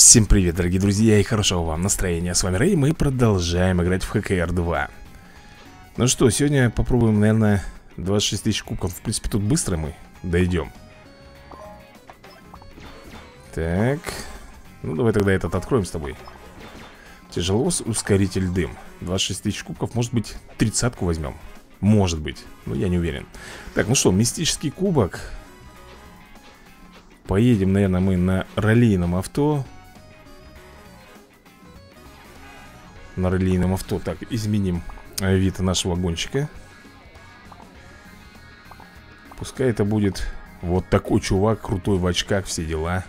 Всем привет, дорогие друзья, и хорошего вам настроения. С вами Рэй, мы продолжаем играть в ХКР 2. Ну что, сегодня попробуем, наверное, 26 тысяч кубков. В принципе, тут быстро мы дойдем. Так. Ну, давай тогда этот откроем с тобой. Тяжеловоз, ускоритель, дым. 26 тысяч кубков, может быть, 30-ку возьмем. Может быть, но я не уверен. Так, ну что, мистический кубок. Поедем, наверное, мы на раллийном авто. На раллийном авто. Так, изменим вид нашего гонщика. Пускай это будет вот такой чувак, крутой в очках, все дела.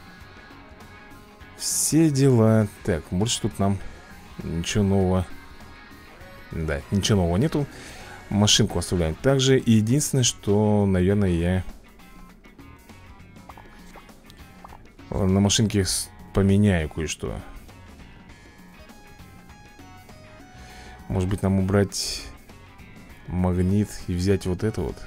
Все дела. Так, может тут нам ничего нового. Да, ничего нового нету. Машинку оставляем также. И единственное, что, наверное, я на машинке поменяю кое-что. Может быть, нам убрать магнит и взять вот это вот.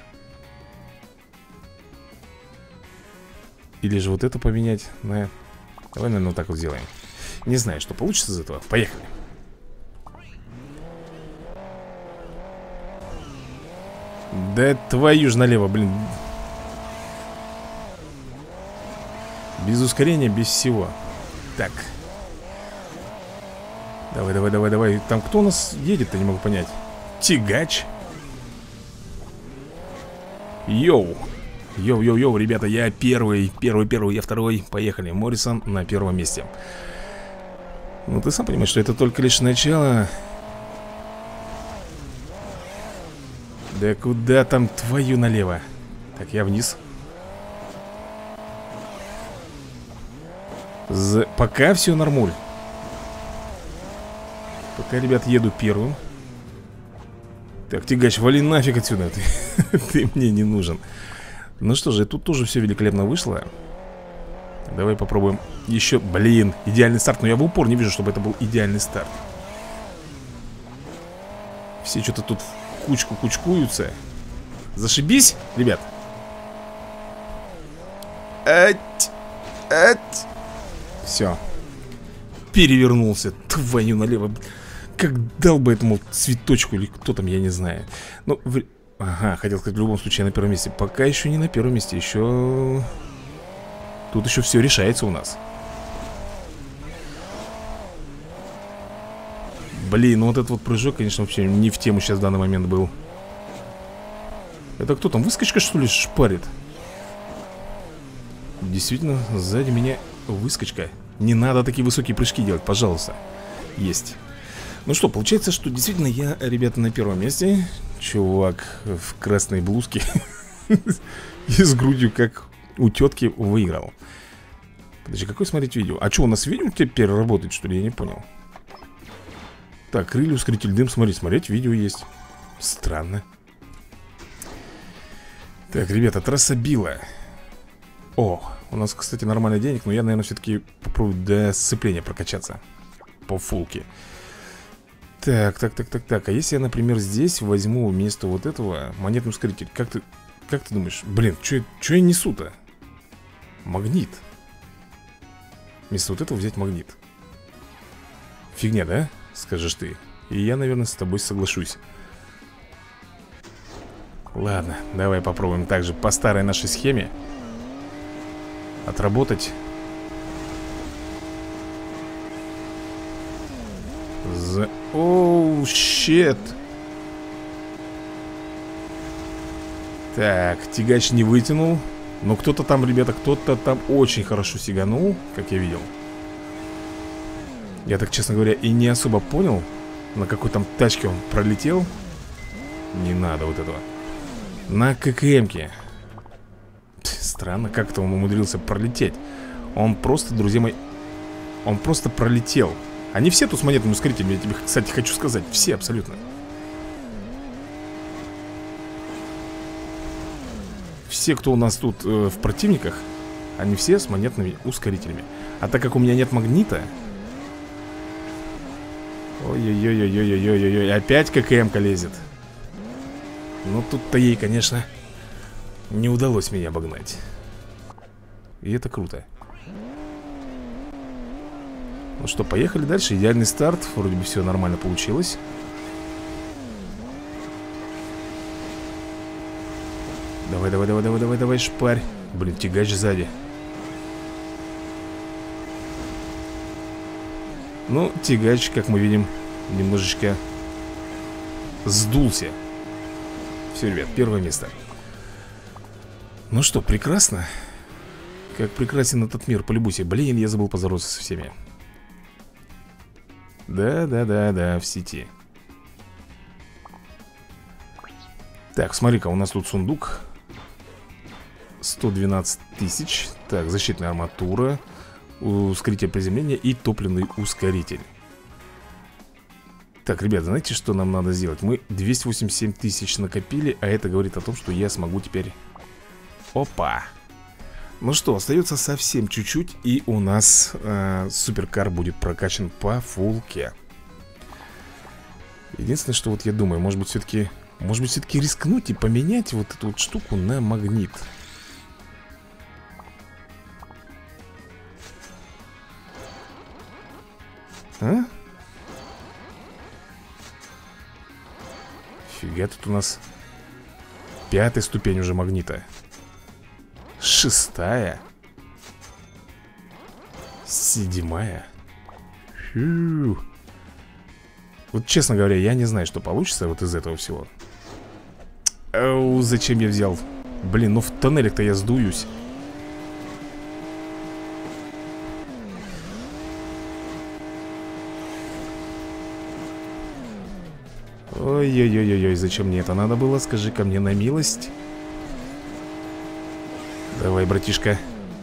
Или же вот это поменять на... Давай, наверное, вот так вот сделаем. Не знаю, что получится из этого. Поехали. Да твою ж налево, блин. Без ускорения, без всего. Так. Давай, давай, давай, давай. Там кто у нас едет-то, не могу понять. Тягач. Йоу. Йоу, ребята, я первый, я второй. Поехали, Моррисон на первом месте. Ну, ты сам понимаешь, что это только лишь начало. Да куда там твою налево? Так, я вниз. Пока все нормуль. Пока, ребят, еду первым. Так, тягач, вали нафиг отсюда. Ты мне не нужен. Ну что же, тут тоже все великолепно вышло. Давай попробуем еще. Блин, идеальный старт. Но я в упор не вижу, чтобы это был идеальный старт. Все что-то тут в кучку кучкуются. Зашибись, ребят. Все. Перевернулся. Твою налево. Как дал бы этому цветочку или кто там, я не знаю. Ну, ага, хотел сказать, в любом случае на первом месте. Пока еще не на первом месте. Еще... Тут еще все решается у нас. Блин, ну вот этот вот прыжок, конечно, вообще не в тему сейчас в данный момент был. Это кто там, выскочка, что ли, шпарит? Действительно, сзади меня выскочка. Не надо такие высокие прыжки делать, пожалуйста. Есть. Ну что, получается, что действительно я, ребята, на первом месте. Чувак в красной блузке и с грудью, как у тетки, выиграл. Подожди, какое смотреть видео? А что, у нас видео теперь работает, что ли? Я не понял. Так, крылья, ускоритель, дым, смотреть видео есть. Странно. Так, ребята, трасса Билла. О, у нас, кстати, нормально денег. Но я, наверное, все-таки попробую до сцепления прокачаться по фулке. Так. А если я, например, здесь возьму вместо вот этого монетный ускоритель? Как ты думаешь? Блин, что я несу-то? Магнит. Вместо вот этого взять магнит. Фигня, да? Скажешь ты. И я, наверное, с тобой соглашусь. Ладно, давай попробуем также по старой нашей схеме отработать. Оу, щет. Так, тягач не вытянул. Но кто-то там, ребята, кто-то там очень хорошо сиганул, как я видел. Я так, честно говоря, и не особо понял, на какой там тачке он пролетел. Не надо вот этого. На ККМ-ке. Странно, как-то он умудрился пролететь. Он просто, друзья мои, он просто пролетел. Они все тут с монетным ускорителем, я тебе, кстати, хочу сказать. Все абсолютно. Все, кто у нас тут в противниках, они все с монетными ускорителями. А так как у меня нет магнита... Ой-ой-ой-ой-ой-ой-ой-ой. Опять ККМ-ка лезет. Ну тут-то ей, конечно, не удалось меня обогнать. И это круто. Ну что, поехали дальше. Идеальный старт. Вроде бы все нормально получилось. Давай, давай, давай, давай, давай, давай, шпарь. Блин, тягач сзади. Ну, тягач, как мы видим, немножечко сдулся. Все, ребят, первое место. Ну что, прекрасно. Как прекрасен этот мир, полюбуйся. Блин, я забыл поздороваться со всеми. Да, да, да, да, в сети. Так, смотри-ка, у нас тут сундук 112 тысяч. Так, защитная арматура, ускоритель приземления и топливный ускоритель. Так, ребята, знаете, что нам надо сделать? Мы 287 тысяч накопили, а это говорит о том, что я смогу теперь... Опа! Ну что, остается совсем чуть-чуть, и у нас суперкар будет прокачан по фулке. Единственное, что вот я думаю, может быть, все-таки рискнуть и поменять вот эту вот штуку на магнит. А? Фига, тут у нас 5-я ступень уже магнита. 6-я. 7-я. Фью. Вот честно говоря, я не знаю, что получится вот из этого всего. Ау, зачем я взял? Блин, ну в тоннелях-то я сдуюсь. Ой-ой-ой-ой, зачем мне это надо было? Скажи-ка мне на милость. Давай, братишка.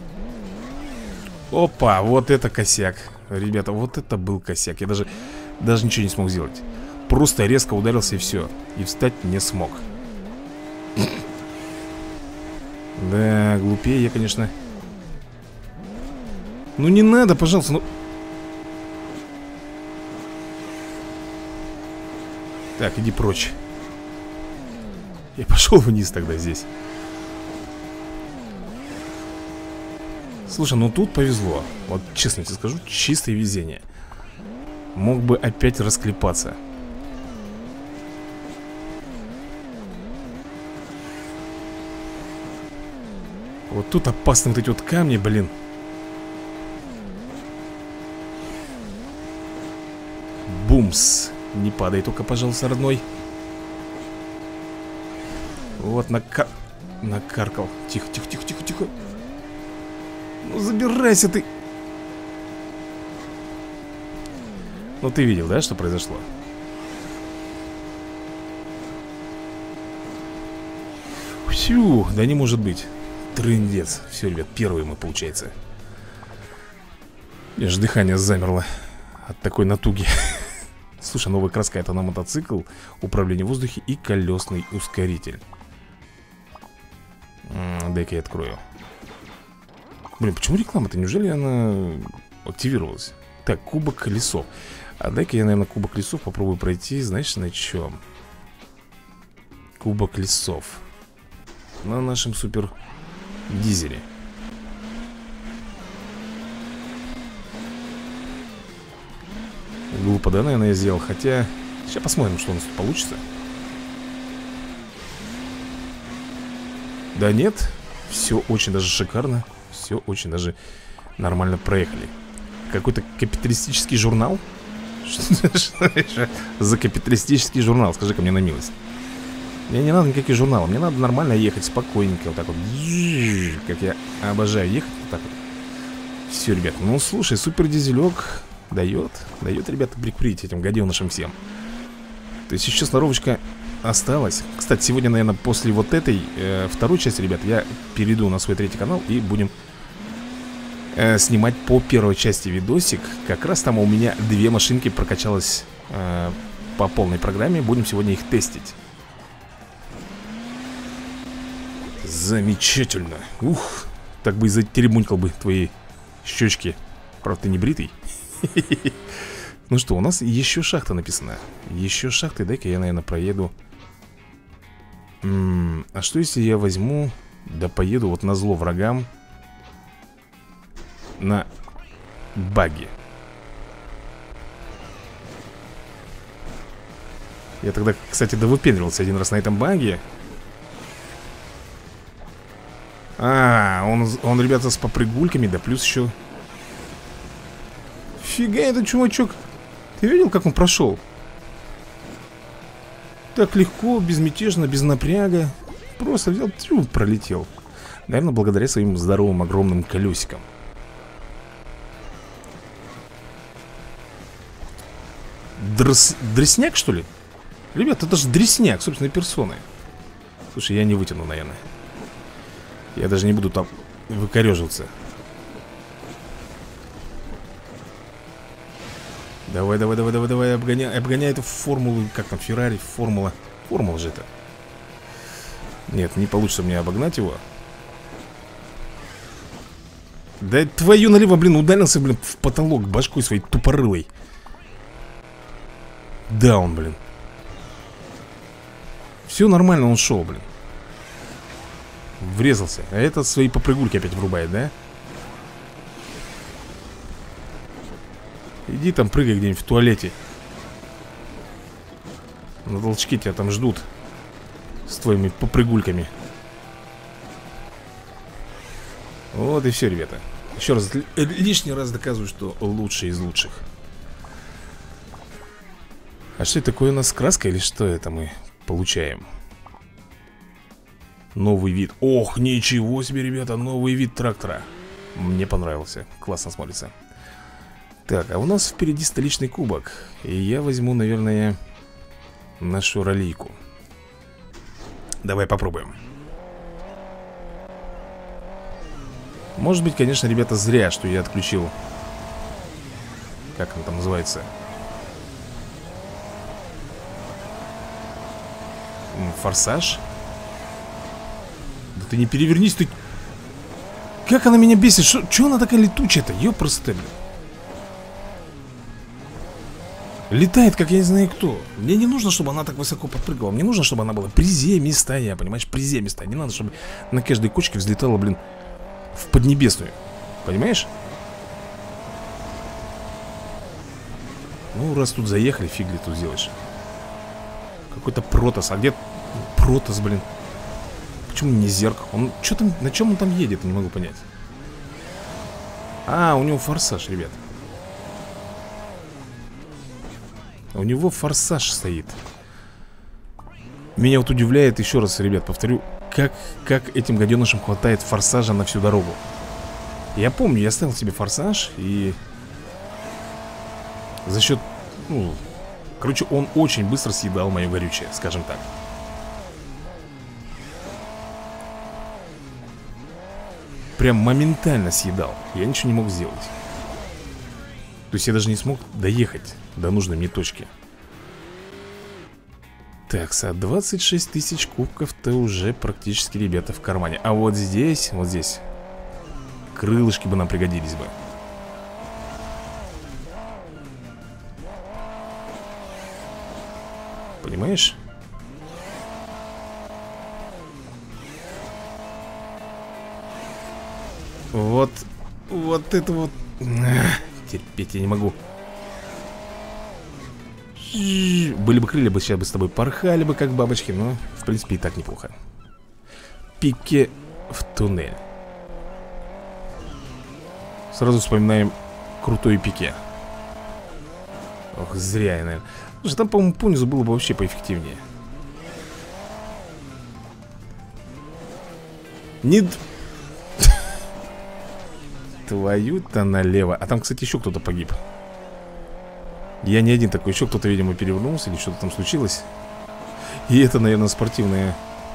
Опа, вот это косяк. Ребята, вот это был косяк. Я даже ничего не смог сделать. Просто резко ударился и все. И встать не смог. Да, глупее я, конечно. Ну не надо, пожалуйста, ну... Так, иди прочь. Я пошел вниз тогда здесь. Слушай, ну тут повезло. Вот честно тебе скажу, чистое везение. Мог бы опять расклепаться. Вот тут опасны вот эти вот камни, блин. Бумс. Не падай только, пожалуйста, родной. Вот накаркал. Тихо, тихо, тихо, тихо, тихо. Ну забирайся ты. Ну ты видел, да, что произошло? Фью, да не может быть. Трындец. Все, ребят, первые мы, получается. Аж дыхание замерло от такой натуги. Слушай, новая краска, это на мотоцикл, управление в воздухе и колесный ускоритель. Дай-ка я открою. Блин, почему реклама-то? Неужели она активировалась? Так, кубок лесов. А дай-ка я, наверное, кубок лесов попробую пройти. Знаешь, на чем? Кубок лесов. На нашем супер дизеле. Глупо, да, наверное, я сделал. Хотя, сейчас посмотрим, что у нас тут получится. Да нет, все очень даже шикарно. Все очень даже нормально проехали. Какой-то капиталистический журнал? Что за капиталистический журнал? Скажи-ка мне на милость. Мне не надо никаких журналов. Мне надо нормально ехать, спокойненько. Вот так вот. Как я обожаю ехать. Вот так вот. Все, ребят, ну слушай, супер дизелек дает, ребята, прикурить этим гаденышам всем. То есть еще сноровочка осталась. Кстати, сегодня, наверное, после вот этой второй части, ребят, я перейду на свой третий канал и будем снимать по первой части видосик. Как раз там у меня 2 машинки прокачалось по полной программе. Будем сегодня их тестить. Замечательно. Ух, так бы и затеребунькал бы твои щечки. Правда, ты не бритый. Ну что, у нас еще шахта написана. Еще шахты, дай-ка я, наверное, проеду. А что если я возьму, да поеду вот на зло врагам на баги? Я тогда, кстати, довыпендривался один раз на этом баге. Он, ребята, с попрыгульками, да плюс еще... Фига этот чувачок. Ты видел, как он прошел? Так легко, безмятежно, без напряга. Просто взял, пролетел. Наверное, благодаря своим здоровым огромным колесикам. Дресняк, что ли? Ребята, это же дресняк собственной персоны. Слушай, я не вытяну, наверное. Я даже не буду там выкореживаться. Давай, обгоняй эту формулу. Как там, Феррари, формула. Формула же это. Нет, не получится мне обогнать его. Да твою налево, блин, ударился, блин, в потолок башкой своей тупорылой. Да, он, блин. Все нормально, он шел, блин. Врезался. А этот свои попрыгульки опять врубает, да? Иди там прыгай где-нибудь в туалете. На толчке тебя там ждут. С твоими попрыгульками. Вот и все, ребята. Еще раз, лишний раз доказываю, что лучший из лучших. А что это такое у нас, краска или что это мы получаем? Новый вид. Ох, ничего себе, ребята, новый вид трактора. Мне понравился, классно смотрится. Так, а у нас впереди столичный кубок. И я возьму, наверное, нашу раллийку. Давай попробуем. Может быть, конечно, ребята, зря, что я отключил. Как он там называется? Форсаж? Да ты не перевернись, ты... Как она меня бесит? Чё она такая летучая-то? Ёпрст, блин. Летает, как я не знаю кто. Мне не нужно, чтобы она так высоко подпрыгивала. Мне нужно, чтобы она была приземистая, понимаешь? Приземистая. Не надо, чтобы на каждой кочке взлетала, блин, в Поднебесную. Понимаешь? Ну, раз тут заехали, фиг ли тут сделаешь. Какой-то Протос. А где Протос, блин? Почему не зеркало? Он что там, на чем он там едет? Не могу понять. А, у него форсаж, ребят. У него форсаж стоит. Меня вот удивляет, еще раз, ребят, повторю, как этим гаденышам хватает форсажа на всю дорогу. Я помню, я ставил себе форсаж. И за счет, ну, короче, он очень быстро съедал мое горючее, скажем так. Прям моментально съедал. Я ничего не мог сделать. То есть я даже не смог доехать до нужной мне точки. Так, 26 тысяч кубков-то уже практически, ребята, в кармане. А вот здесь, крылышки бы нам пригодились бы. Понимаешь? Вот это вот... Терпеть я не могу. Были бы крылья, сейчас бы с тобой порхали бы, как бабочки. Но, в принципе, и так неплохо. Пике в туннель. Сразу вспоминаем крутой пике. Ох, зря я, наверное. Слушай, там, по-моему, понизу было бы вообще поэффективнее. Не... Твою-то налево. А там, кстати, еще кто-то погиб. Я не один такой, еще кто-то, видимо, перевернулся или что-то там случилось. И это, наверное, спортивная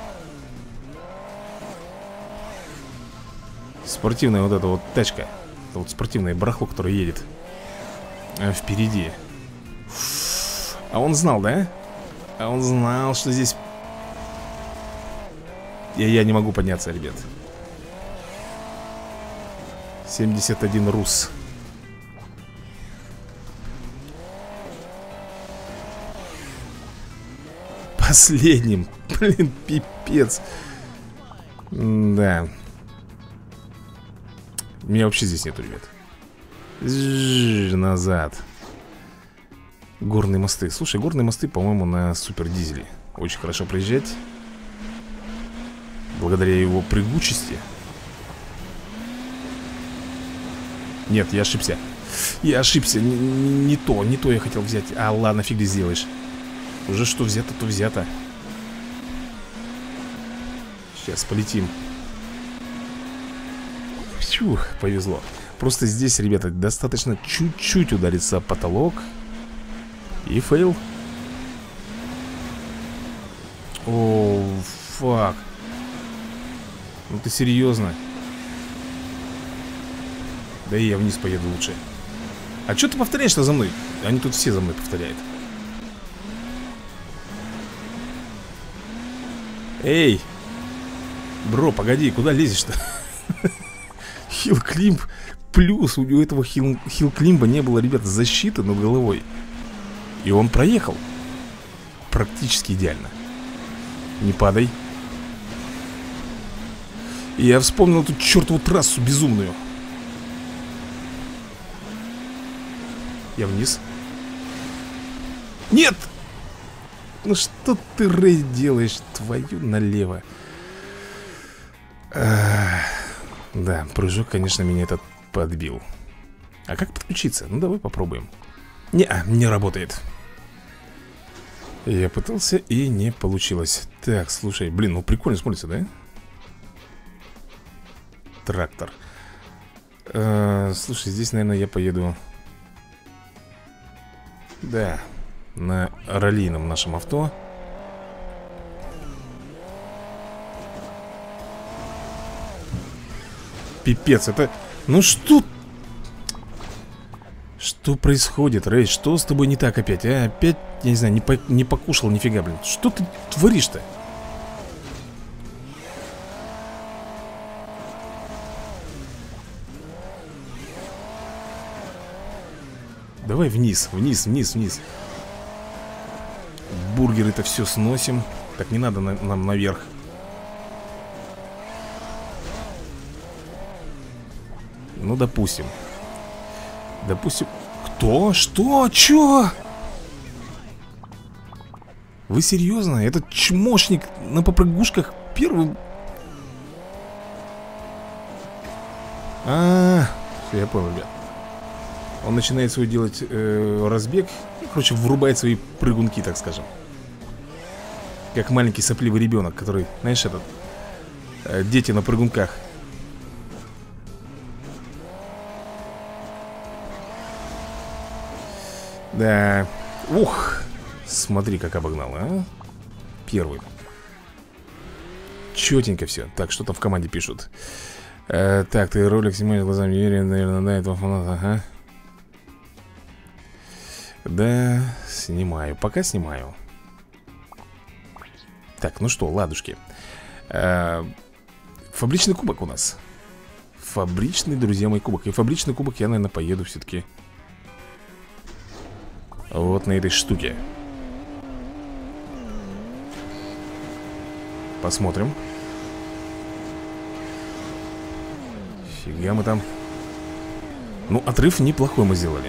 вот эта вот тачка. Это вот спортивное барахло, которое едет впереди. А он знал, да? А он знал, что здесь... Я не могу подняться, ребят. 71 рус. Последним. Блин, пипец. Да. Меня вообще здесь нету, ребят. Назад. Горные мосты. Слушай, горные мосты, по-моему, на супер дизеле очень хорошо проезжать. Благодаря его прыгучести. Нет, я ошибся. Я ошибся. Не то я хотел взять. А, ладно, фиг ты сделаешь. Уже что взято, то взято. Сейчас полетим. Фух, повезло. Просто здесь, ребята, достаточно чуть-чуть удариться об потолок. И фейл. О, фак. Ну ты серьезно? Да и я вниз поеду лучше. А что ты повторяешь-то за мной? Они тут все за мной повторяют. Эй! Бро, погоди, куда лезешь-то? Хилл-климб. Плюс у этого хилл-климба не было, ребята, защиты над головой. И он проехал. Практически идеально. Не падай. И я вспомнил эту чертову трассу безумную. Я вниз. Нет! Ну что ты, Рэй, делаешь? Твою налево. Да, прыжок, конечно, меня этот подбил. А как подключиться? Ну давай попробуем. Не работает. Я пытался и не получилось. Так, слушай, блин, ну прикольно смотрится, да? Трактор. Слушай, здесь, наверное, я поеду. Да, на раллийном нашем авто. Пипец, это... Ну что... Что происходит, Рэй? Что с тобой не так опять, а? Опять, я не знаю, не покушал нифига, блин. Что ты творишь-то? Давай вниз, вниз, вниз, вниз. Бургеры-то все сносим. Так, не надо нам наверх. Ну, допустим. Допустим. Кто? Что? Чё? Вы серьезно? Этот чмошник на попрыгушках первым... Все, я понял, ребят. Он начинает свой делать разбег. Короче, врубает свои прыгунки, так скажем. Как маленький сопливый ребенок, который, знаешь, этот дети на прыгунках. Да. Ух. Смотри, как обогнал, а. Первый. Четенько все. Так, что там в команде пишут? Так, ты ролик снимаешь глазами Юрия, наверное, да, этого фаната, ага. Да, снимаю, пока снимаю. Так, ну что, ладушки. Фабричный кубок у нас. Фабричный, друзья мои, кубок. И фабричный кубок я, наверное, поеду все-таки вот на этой штуке. Посмотрим. Фига мы там. Ну, отрыв неплохой мы сделали.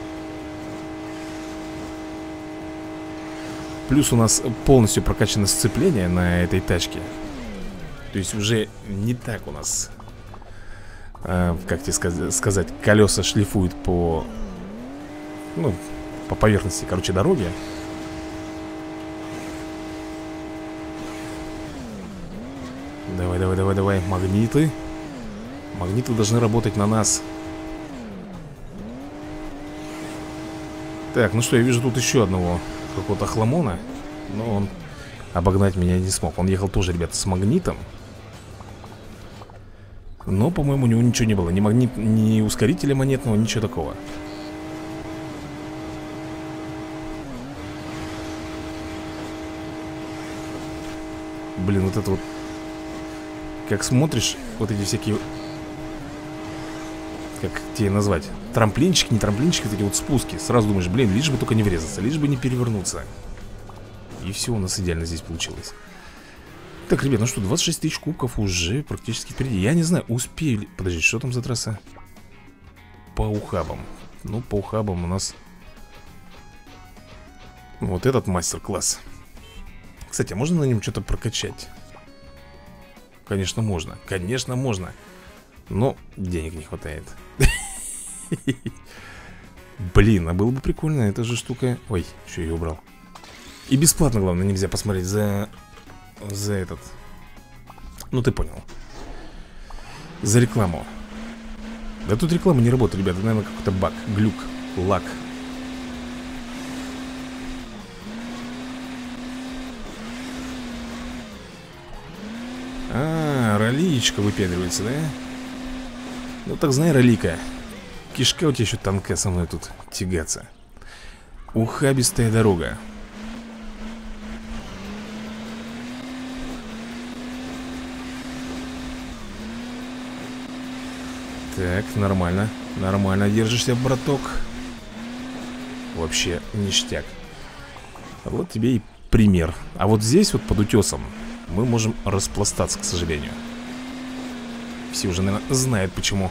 Плюс у нас полностью прокачано сцепление на этой тачке. То есть уже не так у нас, как тебе сказать, колеса шлифуют по... Ну, по поверхности, короче, дороги. Давай, давай, давай, давай, магниты. Магниты должны работать на нас. Так, ну что, я вижу тут еще одного какого-то хламона. Но он обогнать меня не смог. Он ехал тоже, ребята, с магнитом. Но, по-моему, у него ничего не было. Ни магнит, ни ускорителя монетного, ничего такого. Блин, вот это вот. Как смотришь, вот эти всякие... Как тебе назвать? Трамплинчик, не трамплинчик, вот эти вот спуски. Сразу думаешь, блин, лишь бы только не врезаться, лишь бы не перевернуться. И все у нас идеально здесь получилось. Так, ребят, ну что, 26 тысяч кубков уже практически впереди. Я не знаю, успею ли... Подожди, что там за трасса? По ухабам. Ну, по ухабам у нас Вот этот мастер-класс. Кстати, а можно на нем что-то прокачать? Конечно, можно. Конечно, можно. Но денег не хватает. Блин, а было бы прикольно. Эта же штука... Ой, что я ее убрал. И бесплатно, главное, нельзя посмотреть за этот. Ну, ты понял. За рекламу. Да тут реклама не работает, ребята. Наверное, какой-то баг, глюк, лаг. Роличка выпендривается, да? Ну так знай, ролика. Кишка у тебя еще тонкая со мной тут тягаться. Ухабистая дорога. Так, нормально. Нормально держишься, браток. Вообще ништяк. Вот тебе и пример. А вот здесь вот под утесом мы можем распластаться, к сожалению. Все уже, наверное, знают почему.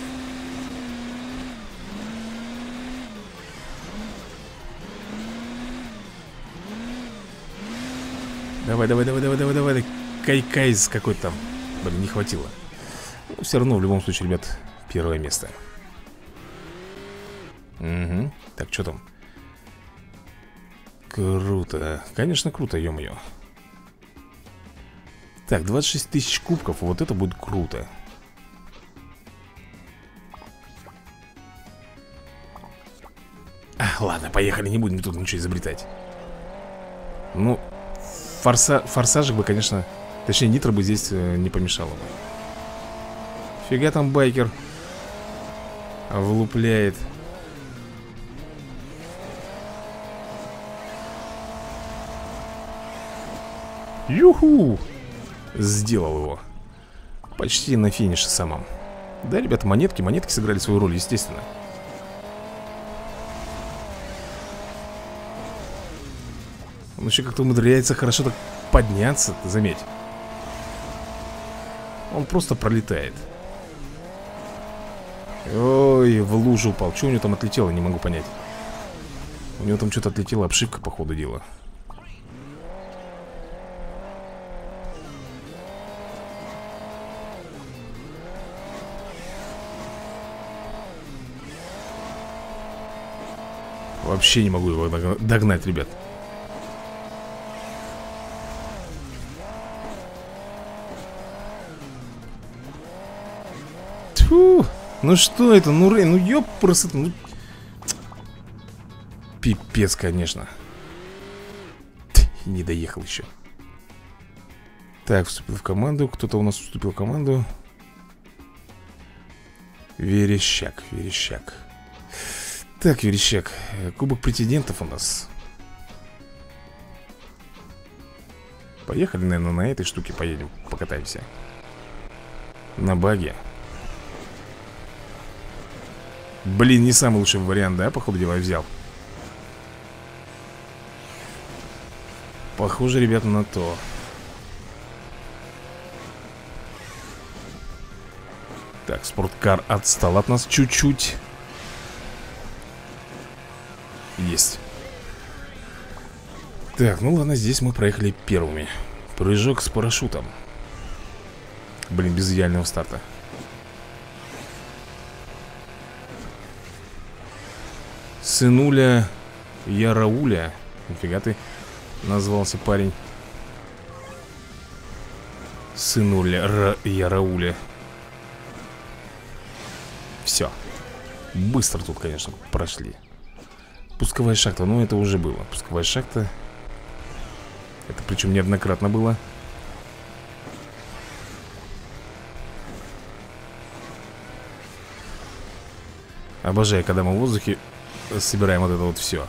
Давай, давай, давай, давай, давай, давай. Кайкайз какой-то там. Блин, не хватило. Но все равно, в любом случае, ребят, первое место. Угу. Так, что там? Круто. Конечно, круто, ё-моё. Так, 26 тысяч кубков. Вот это будет круто. Ладно, поехали, не будем тут ничего изобретать. Ну, форсажик бы, конечно. Точнее, нитро бы здесь не помешало бы. Фига там байкер влупляет. Юху! Сделал его. Почти на финише самом. Да, ребята, монетки сыграли свою роль, естественно. Он еще как-то умудряется хорошо так подняться, ты заметь. Он просто пролетает. Ой, в лужу упал. Что у него там отлетело, не могу понять. У него там что-то отлетела, обшивка, по ходу дела. Вообще не могу его догнать, ребят. Тьфу! Ну что это? Ну, Рэй, ну ёпрст, ну... Пипец, конечно. Не доехал еще. Так, вступил в команду. Кто-то у нас вступил в команду. Верещак, Верещак. Так, Верещак, кубок претендентов у нас. Поехали, наверное, на этой штуке поедем. Покатаемся. На баге. Блин, не самый лучший вариант, да, походу дела, я взял. Похоже, ребята, на то. Так, спорткар отстал от нас чуть-чуть. Есть. Так, ну ладно, здесь мы проехали первыми. Прыжок с парашютом. Блин, без идеального старта. Сынуля Ярауля. Нифига ты назвался парень. Сынуля Ярауля. Все. Быстро тут, конечно, прошли. Пусковая шахта, ну это уже было. Пусковая шахта. Это причем неоднократно было. Обожаю, когда мы в воздухе собираем вот это вот все.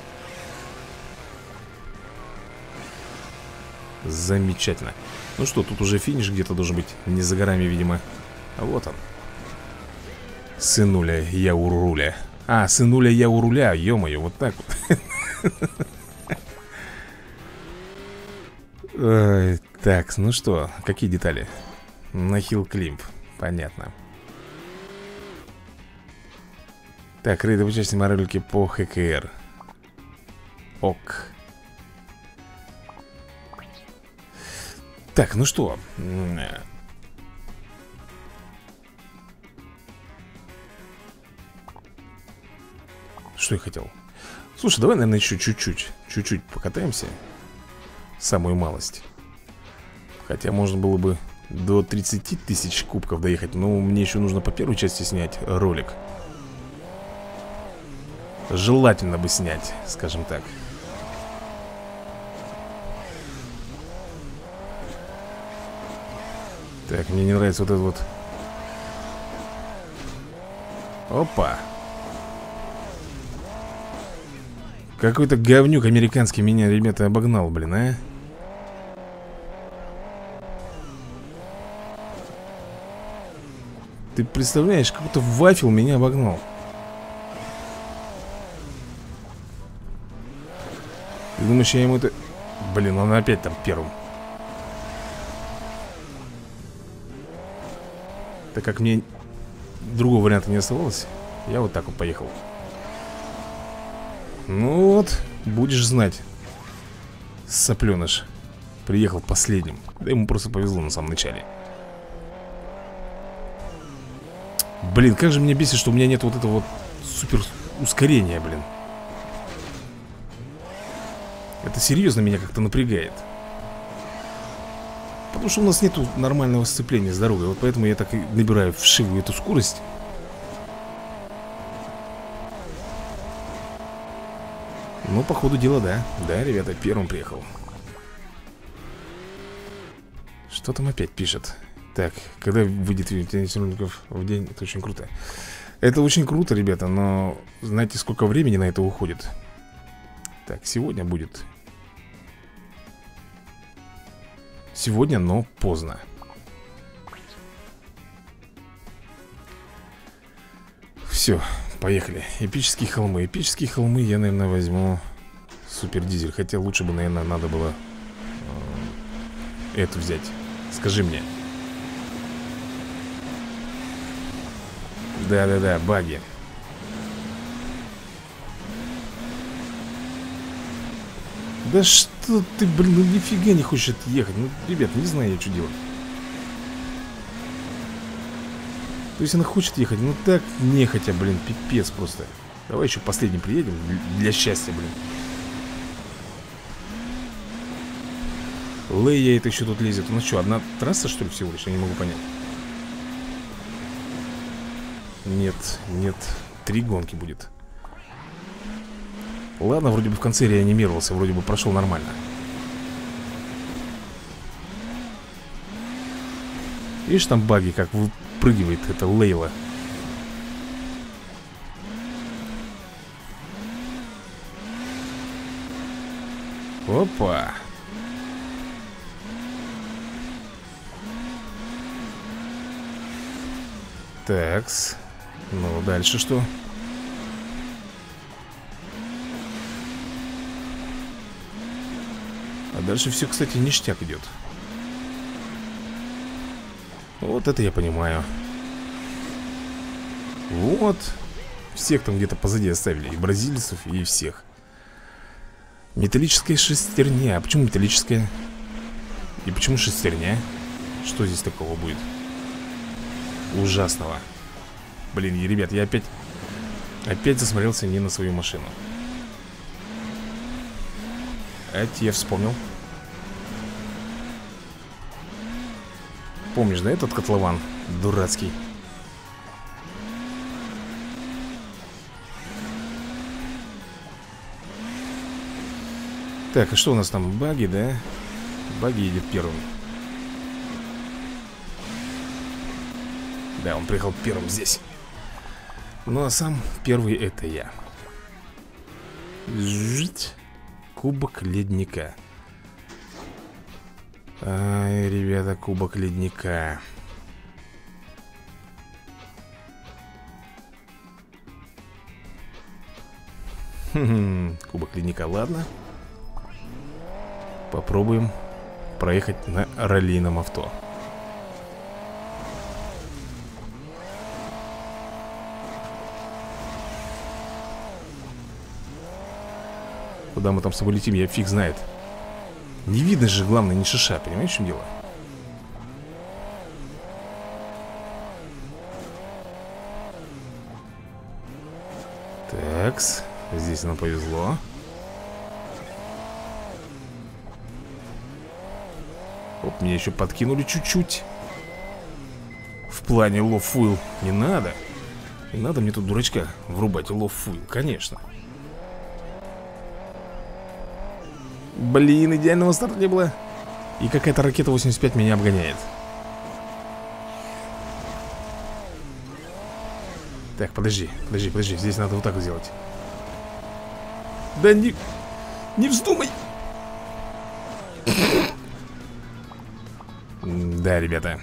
Замечательно. Ну что, тут уже финиш где-то должен быть. Не за горами, видимо. А вот он. Сынуля Яуруля. А, сынуля Яуруля, ё-моё, вот так вот. Так, ну что, какие детали? Нахил Климп, понятно. Так, рейдовые части моральки по ХКР. Ок. Так, ну что? Что я хотел? Слушай, давай, наверное, еще чуть-чуть. Чуть-чуть покатаемся. Самую малость. Хотя можно было бы до 30 тысяч кубков доехать. Но мне еще нужно по первой части снять ролик. Желательно бы снять, скажем так. Так, мне не нравится вот это вот. Опа. Какой-то говнюк американский меня, ребята, обогнал, блин, а. Ты представляешь, какой-то вафел меня обогнал. Ты думаешь, я ему это... Блин, он опять там первым. Так как мне другого варианта не оставалось, я вот так вот поехал. Ну вот, будешь знать, сопленыш. Приехал последним. Да ему просто повезло на самом начале. Блин, как же меня бесит, что у меня нет вот этого вот супер ускорения, блин. Это серьезно меня как-то напрягает. Потому что у нас нету нормального сцепления с дорогой. Вот поэтому я так и набираю вшивую эту скорость. Ну, по ходу дела, да. Да, ребята, первым приехал. Что там опять пишет? Так, когда выйдет роликов в день, это очень круто. Это очень круто, ребята, но знаете, сколько времени на это уходит? Так, сегодня будет. Сегодня, но поздно. Все, поехали. Эпические холмы. Эпические холмы я, наверное, возьму супер дизель. Хотя лучше бы, наверное, надо было эту взять. Скажи мне. Да-да-да, баги. Да что ты, блин, ну нифига не хочешь отъехать. Ну, ребят, не знаю я, что делать. То есть она хочет ехать, ну так нехотя, блин, пипец просто. Давай еще последний приедем для счастья, блин. Лея это еще тут лезет. Ну что, одна трасса, что ли, всего лишь? Я не могу понять. Нет, нет, 3 гонки будет. Ладно, вроде бы в конце реанимировался. Вроде бы прошел нормально. Видишь, там баги как выпрыгивает эта Лейла. Опа. Такс. Ну, дальше что? А дальше все, кстати, ништяк идет. Вот это я понимаю. Вот. Всех там где-то позади оставили. И бразильцев, и всех. Металлическая шестерня. А почему металлическая? И почему шестерня? Что здесь такого будет? Ужасного. Блин, и, ребят, я опять засмотрелся не на свою машину. Я вспомнил. Помнишь, да, этот котлован дурацкий? Так, а что у нас там? Баги, да? Баги едет первым. Да, он приехал первым здесь. Ну, а сам первый это я. Жить. Кубок ледника. Ай, ребята, кубок ледника. Кубок ледника, ладно. Попробуем проехать на раллийном авто. Куда мы там с собой летим, я фиг знает. Не видно же, главное, ни шиша, понимаешь, в чем дело? Такс, здесь нам повезло. Оп, меня еще подкинули чуть-чуть. В плане лофуил. Не надо. Не надо мне тут, дурачка, врубать лофуил, конечно. Блин, идеального старта не было. И какая-то ракета 85 меня обгоняет. Так, подожди. Здесь надо вот так сделать. Да не вздумай. Да, ребята.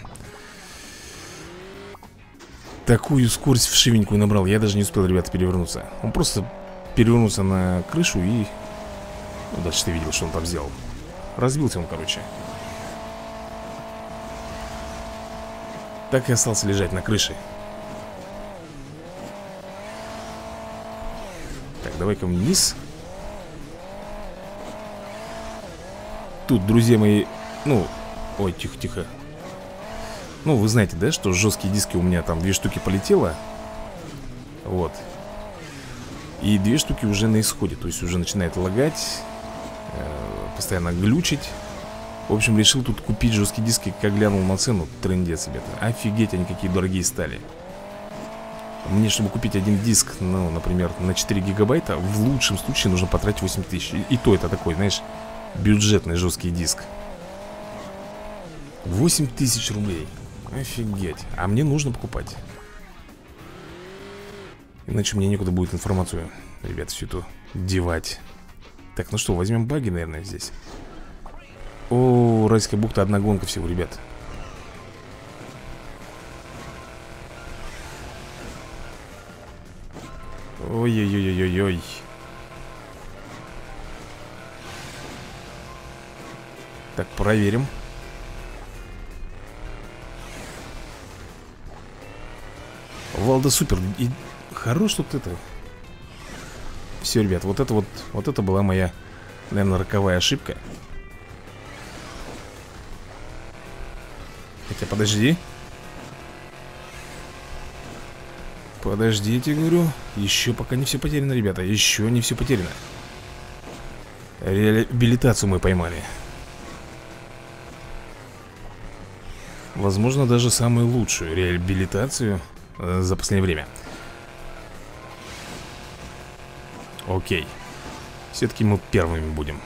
Такую скорость вшивенькую набрал. Я даже не успел, ребята, перевернуться. Он просто перевернулся на крышу и... Ну, дальше ты видел, что он там сделал. Разбился он, короче. Так и остался лежать на крыше. Так, давай-ка вниз. Тут, друзья мои, ну... Ой, тихо-тихо. Ну, вы знаете, да, что жесткие диски у меня там 2 штуки полетело. Вот. И 2 штуки уже на исходе. То есть уже начинает лагать, постоянно глючить. В общем, решил тут купить жесткие диски. Как глянул на цену, трындец, ребята. Офигеть, они какие дорогие стали. Мне, чтобы купить один диск, ну, например, на 4 гигабайта, в лучшем случае нужно потратить 8 тысяч. И то это такой, знаешь, бюджетный жесткий диск. 8 тысяч рублей. Офигеть. А мне нужно покупать. Иначе мне некуда будет информацию, ребят, всю эту девать. Так, ну что, возьмем баги, наверное, здесь. О, райская бухта, одна гонка всего, ребят. Ой-ой-ой-ой-ой. Так, проверим. Валда супер. И хорош тут это. Все, ребят, вот это была моя, наверное, роковая ошибка. Хотя, подожди. Подождите, говорю. Еще пока не все потеряно, ребята. Еще не все потеряно. Реабилитацию мы поймали. Возможно, даже самую лучшую реабилитацию за последнее время. Окей. Все-таки мы первыми будем.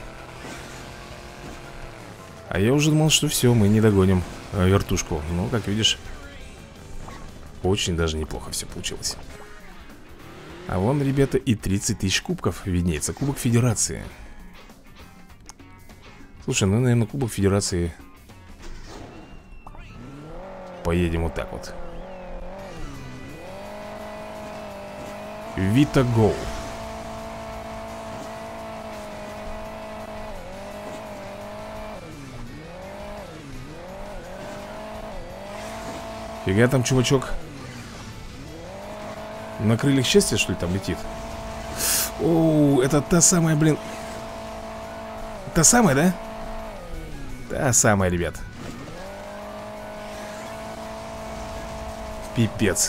А я уже думал, что все, мы не догоним вертушку. Но, как видишь, очень даже неплохо все получилось. А вон, ребята, и 30 тысяч кубков виднеется. Кубок Федерации. Слушай, ну, наверное, Кубок Федерации поедем вот так вот. Vita Go. Фига там, чувачок. На крыльях счастья, что ли, там летит? Оу, это та самая, блин. Та самая, да? Та самая, ребят. Пипец.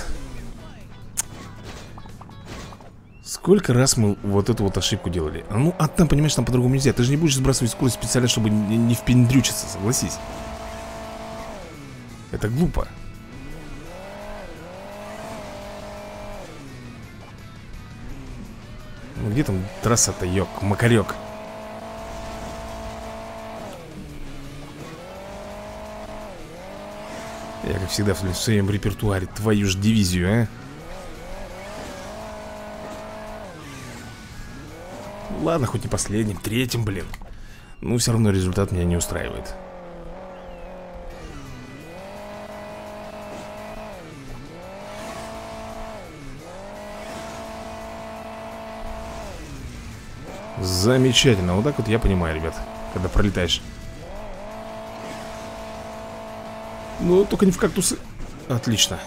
Сколько раз мы вот эту вот ошибку делали? Ну, а там, понимаешь, там по-другому нельзя. Ты же не будешь сбрасывать скорость специально, чтобы не впендрючиться, согласись. Это глупо. Ну, где там трасса-то, ёк, макарёк? Я, как всегда, в своем репертуаре твою ж дивизию, а? Ладно, хоть не последним, третьим, блин. Но все равно результат меня не устраивает. Замечательно, вот так вот я понимаю, ребят, когда пролетаешь. Ну, только не в кактусы. Отлично.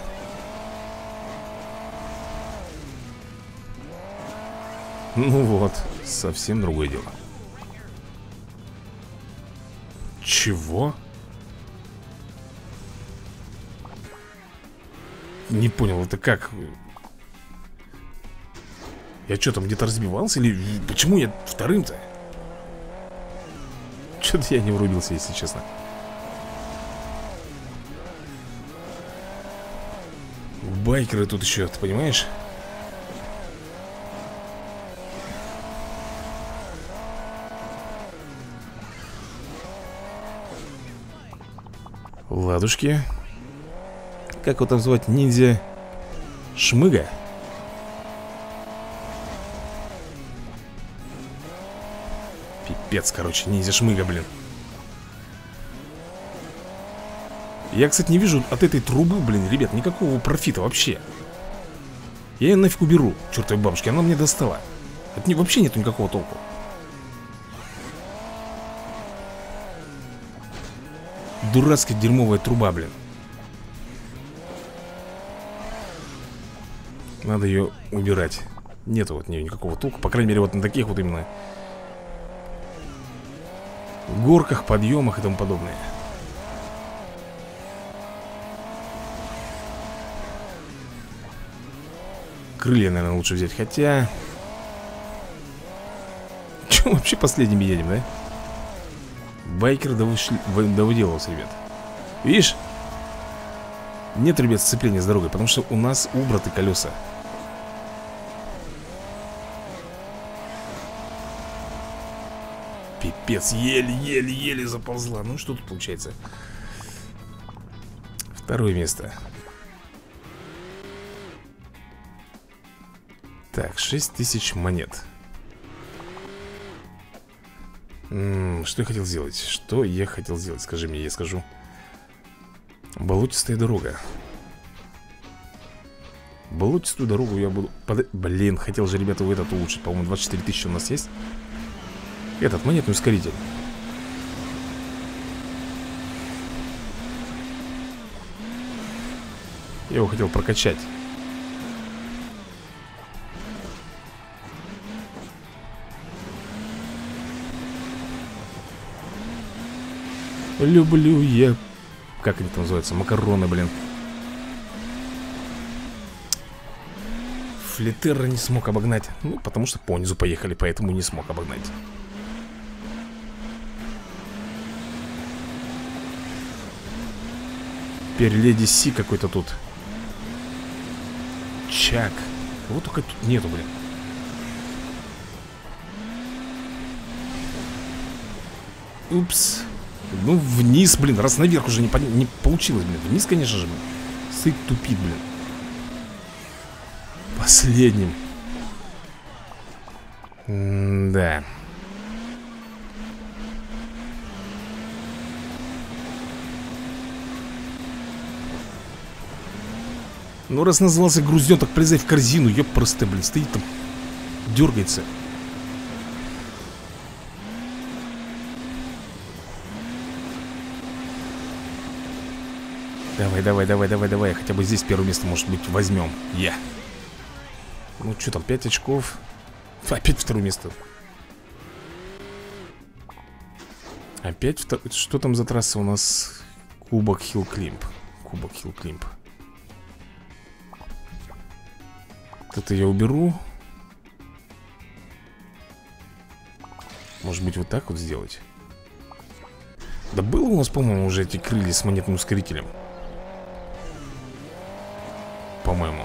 Ну вот, совсем другое дело. Чего? Не понял, это как? Я что, там где-то разбивался? Или почему я вторым-то? Что-то я не врубился, если честно. Байкеры тут еще, ты понимаешь? Ладушки. Как его там звать? Ниндзя Шмыга? Пипец, короче, ниндзя Шмыга, блин. Я, кстати, не вижу от этой трубы, блин, ребят, никакого профита вообще. Я ее нафиг уберу, чертовой бабушки, она мне достала. От нее вообще нету никакого толку. Дурацкая дерьмовая труба, блин. Надо ее убирать. Нету от нее никакого толку. По крайней мере, вот на таких вот именно горках, подъемах и тому подобное. Крылья, наверное, лучше взять. Хотя... Че, вообще последними едем, да? Байкер довыделался, ребят. Видишь? Нет, ребят, сцепления с дорогой, потому что у нас убраты колеса. Пипец, еле-еле-еле заползла. Ну, что тут получается? Второе место. Так, 6000 монет. Что я хотел сделать? Что я хотел сделать? Скажи мне, я скажу. Болотистая дорога. Болотистую дорогу я буду... Блин, хотел же, ребята, в этот улучшить. По-моему, 24 тысячи у нас есть. Этот монетный ускоритель. Я его хотел прокачать. Люблю я... Как они там называются? Макароны, блин. Флетера не смог обогнать. Ну, потому что по низу поехали, поэтому не смог обогнать. Теперь Леди Си какой-то тут. Чак. Вот только тут нету, блин. Упс. Ну, вниз, блин, раз наверх уже не получилось, блин. Вниз, конечно же, блин. Сыт тупит, блин. Последним. Да. Ну, раз назвался грузнён, так полезай в корзину. Ёп, просто, блин, стоит там, дергается. Давай. Хотя бы здесь первое место, может быть, возьмем. Ну, что там, 5 очков. Опять второе место. Опять второе. Что там за трасса у нас? Кубок Хилл-Климп. Кубок Хилл-Климп. Это я уберу. Может быть, вот так вот сделать? Да было у нас, по-моему, уже эти крылья с монетным ускорителем. По-моему.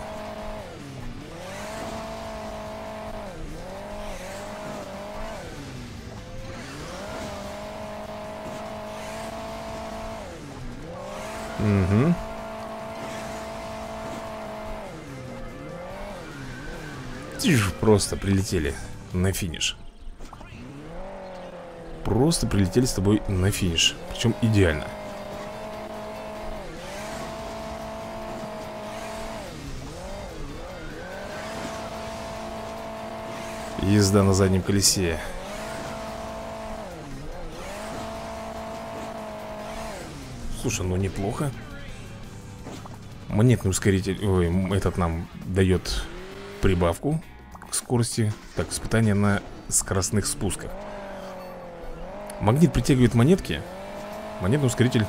Угу. Просто прилетели на финиш. Просто прилетели с тобой на финиш. Причем идеально. Езда на заднем колесе. Слушай, ну неплохо. Монетный ускоритель. Ой, этот нам дает прибавку к скорости. Так, испытание на скоростных спусках. Магнит притягивает монетки. Монетный ускоритель.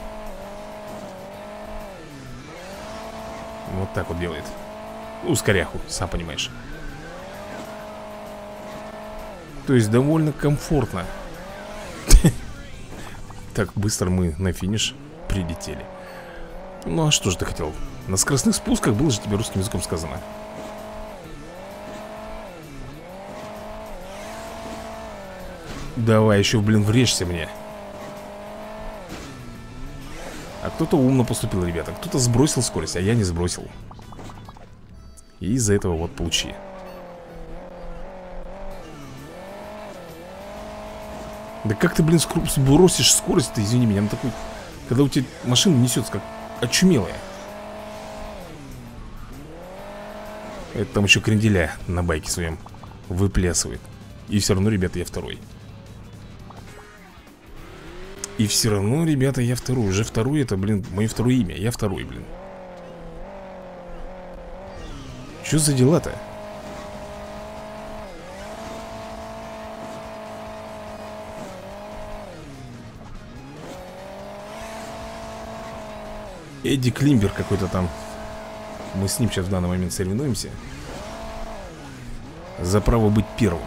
Вот так вот делает. Ускоряху, сам понимаешь. То есть довольно комфортно. Так быстро мы на финиш прилетели. Ну а что же ты хотел? На скоростных спусках было же тебе русским языком сказано. Давай еще, блин, врежься мне. А кто-то умно поступил, ребята. Кто-то сбросил скорость, а я не сбросил. И из-за этого вот получи. Да как ты, блин, сбросишь скорость-то, извини меня, на такой... Когда у тебя машина несется как очумелая. Это там еще кренделя на байке своем выплясывает. И все равно, ребята, я второй. И все равно, ребята, я второй. Уже второй, это, блин, мое второе имя. Я второй, блин. Что за дела-то? Эдди Климбер какой-то там. Мы с ним сейчас в данный момент соревнуемся за право быть первым.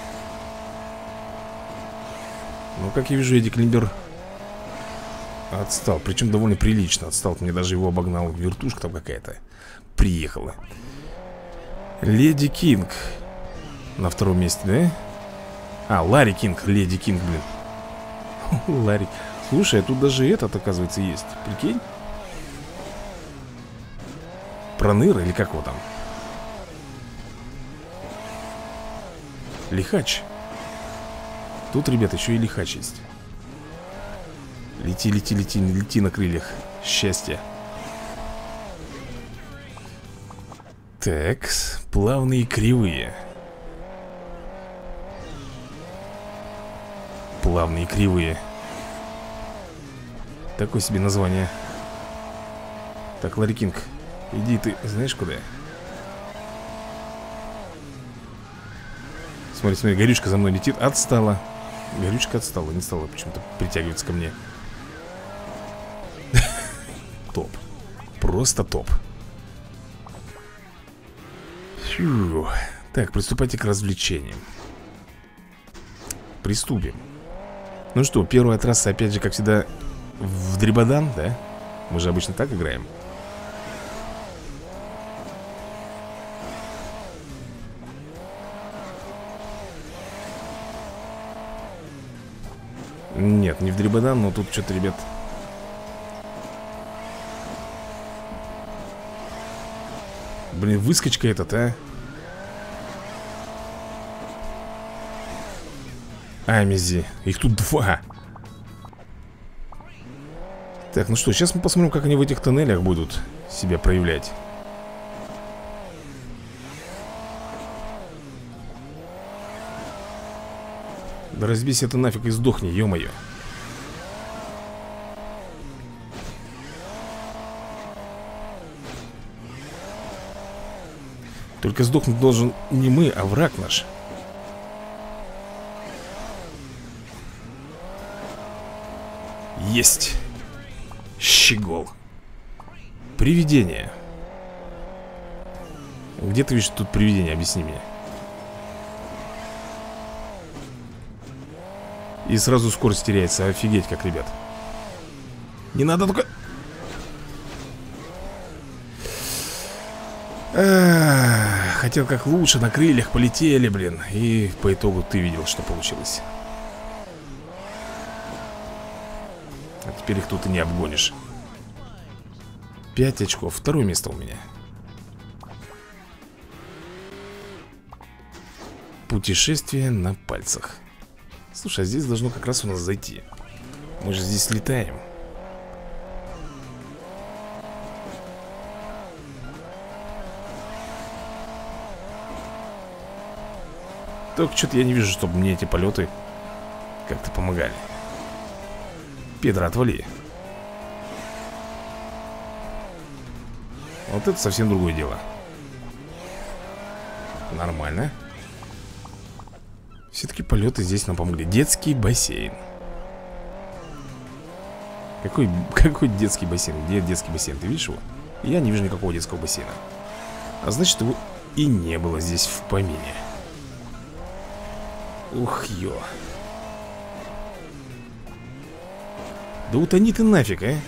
Но, как я вижу, Эдди Климбер отстал, причем довольно прилично отстал. Мне даже его обогнал вертушка там какая-то. Приехала. Леди Кинг на втором месте, да? А, Ларри Кинг, Леди Кинг, блин. Ларри. Слушай, а тут даже этот, оказывается, есть. Прикинь? Проныра или как его там? Лихач. Тут, ребята, еще и лихач есть. Лети, лети, лети, лети на крыльях счастья. Так, плавные кривые. Плавные кривые. Такое себе название. Так, Ларри Кинг, иди ты, знаешь куда? Смотри, смотри, горючка за мной летит. Отстала. Горючка отстала, не стала почему-то притягиваться ко мне. Топ. Просто топ. Фью. Так, приступайте к развлечениям. Приступим. Ну что, первая трасса, опять же, как всегда, в Дребодан, да? Мы же обычно так играем. Нет, не в Дребодан, но тут что-то, ребят... Блин, выскочка этот, а? Амизи. Их тут два. Так, ну что, сейчас мы посмотрим, как они в этих тоннелях будут себя проявлять. Да разбейся это нафиг и сдохни, ё-моё. Только сдохнуть должен не мы, а враг наш. Есть. Щегол. Привидение. Где ты видишь тут привидение? Объясни мне. И сразу скорость теряется. Офигеть как, ребят. Не надо только... Хотел как лучше, на крыльях полетели, блин. И по итогу ты видел, что получилось. А теперь их тут и не обгонишь. 5 очков, второе место у меня. Путешествие на пальцах. Слушай, а здесь должно как раз у нас зайти. Мы же здесь летаем. Только что-то я не вижу, чтобы мне эти полеты как-то помогали. Педро, отвали. Вот это совсем другое дело. Нормально. Все-таки полеты здесь нам помогли. Детский бассейн. Какой детский бассейн? Где детский бассейн? Ты видишь его? Я не вижу никакого детского бассейна. А значит, его и не было здесь в помине. Ух, ё. Да утони ты нафиг, а.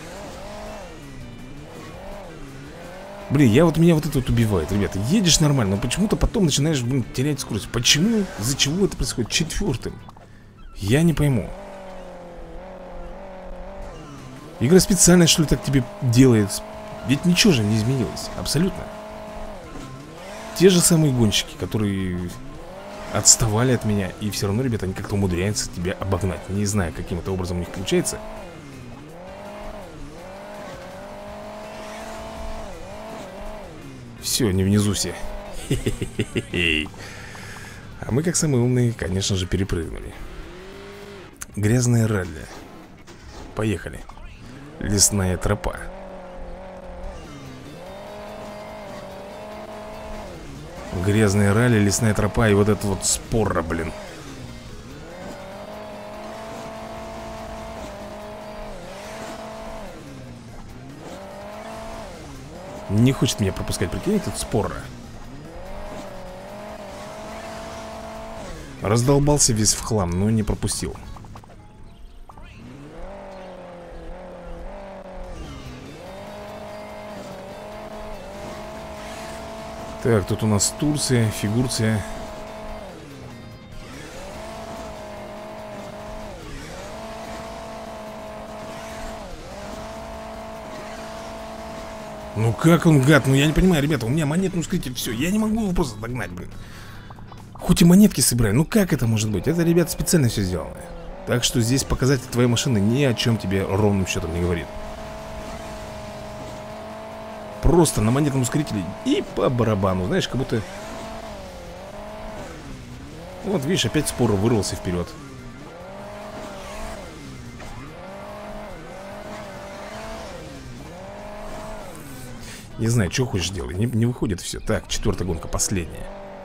Блин, меня вот это вот убивает, ребята. Едешь нормально, но почему-то потом начинаешь, блин, терять скорость. Почему? Из-за чего это происходит? Четвертым. Я не пойму. Игра специально, что ли, так тебе делает? Ведь ничего же не изменилось. Абсолютно. Те же самые гонщики, которые отставали от меня. И все равно, ребята, они как-то умудряются тебя обогнать. Не знаю, каким это образом у них получается. Все, не внизу все. А мы, как самые умные, конечно же, перепрыгнули. Грязная ралли. Поехали. Лесная тропа. Грязная ралли, лесная тропа и вот этот вот спорра, блин. Не хочет меня пропускать, прикинь, этот спорра. Раздолбался весь в хлам, но не пропустил. Так, тут у нас Турция, Фигурция. Ну как он, гад? Ну я не понимаю, ребята, у меня монетный ускоритель, все. Я не могу его просто догнать, блин. Хоть и монетки собираю, ну как это может быть? Это, ребята, специально все сделано. Так что здесь показатель твоей машины ни о чем тебе ровным счетом не говорит. Просто на монетном ускорителе и по барабану. Знаешь, как будто... Вот, видишь, опять споро вырвался вперед. Не знаю, что хочешь делать. Не выходит все. Так, четвертая гонка, последняя.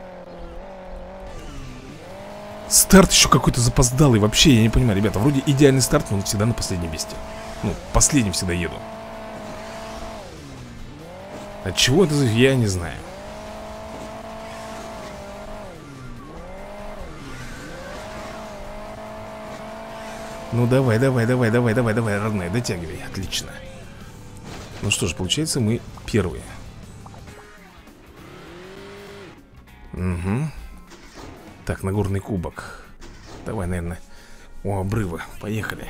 Старт еще какой-то запоздалый. Вообще, я не понимаю, ребята. Вроде идеальный старт, но он всегда на последнем месте. Ну, последним всегда еду. От чего это, я не знаю. Ну давай, родная, дотягивай. Отлично. Ну что ж, получается, мы первые. Угу. Так, Нагорный кубок. Давай, наверное, у обрыва. Поехали.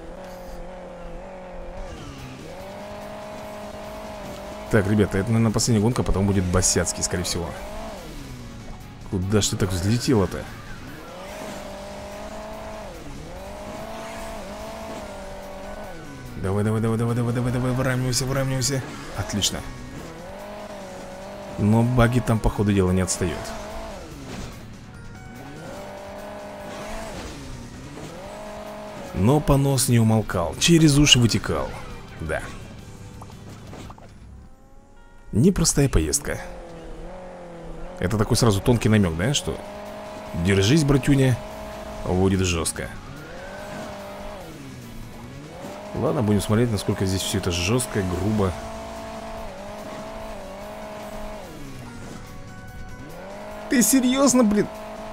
Так, ребята, это, наверное, последняя гонка, потом будет Басяцкий, скорее всего. Куда ж ты так взлетела-то? Давай, выравнивайся. Отлично. Но баги там, по ходу дела, не отстает. Но понос не умолкал, через уши вытекал. Да. Непростая поездка. Это такой сразу тонкий намек, да, что держись, братюня, будет жестко. Ладно, будем смотреть, насколько здесь все это жестко, грубо. Ты серьезно, блин?